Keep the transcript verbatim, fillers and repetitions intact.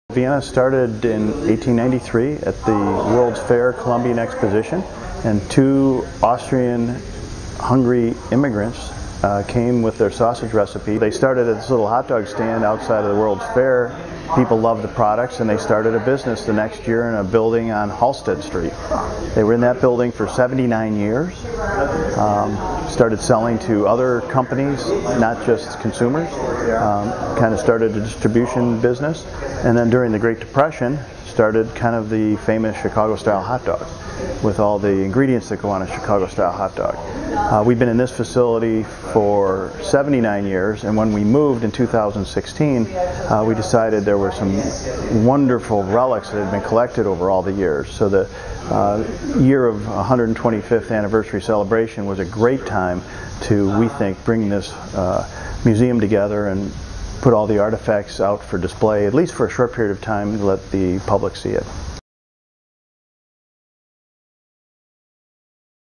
Vienna started in eighteen ninety-three at the World's Fair Columbian Exposition, and two Austrian-Hungary immigrants uh, came with their sausage recipe. They started at this little hot dog stand outside of the World's Fair. People loved the products, and they started a business the next year in a building on Halsted Street. They were in that building for seventy-nine years. Um, started selling to other companies, not just consumers. Um, kind of started a distribution business, and then during the Great Depression started kind of the famous Chicago-style hot dog with all the ingredients that go on a Chicago-style hot dog. Uh, we've been in this facility for seventy-nine years, and when we moved in two thousand sixteen, uh, we decided there were some wonderful relics that had been collected over all the years. So the uh, year of one hundred twenty-fifth anniversary celebration was a great time to, we think, bring this uh, museum together and put all the artifacts out for display, at least for a short period of time, to let the public see it.